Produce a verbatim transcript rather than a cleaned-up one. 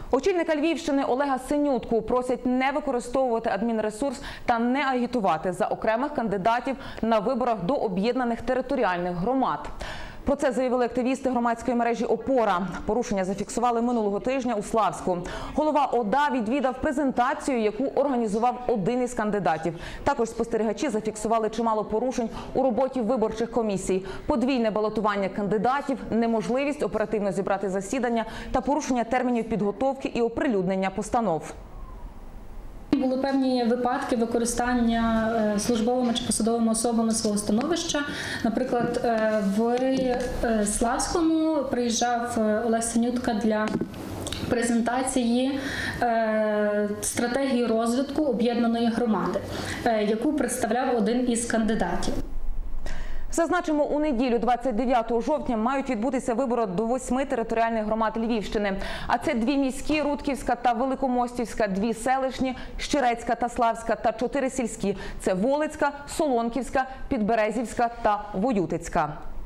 Очільника Львівщини Олега Синютку просять не використовувати адмінресурс та не агітувати за окремих кандидатів на виборах до об'єднаних територіальних громад. Про це заявили активісти громадської мережі «Опора». Порушення зафіксували минулого тижня у Славську. Голова ОДА відвідав презентацію, яку організував один із кандидатів. Також спостерігачі зафіксували чимало порушень у роботі виборчих комісій. Подвійне балотування кандидатів, неможливість оперативно зібрати засідання та порушення термінів підготовки і оприлюднення постанов. Були певні випадки використання службовими чи посадовими особами свого становища. Наприклад, в Славському приїжджав Олег Синютка для презентації стратегії розвитку об'єднаної громади, яку представляв один із кандидатів. Зазначимо, у неділю двадцять дев'ятого жовтня мають відбутися вибори до восьми територіальних громад Львівщини. А це дві міські – Рудківська та Великомостівська, дві селищні – Щерецька та Славська та чотири сільські – це Волицька, Солонківська, Підберезівська та Воютицька.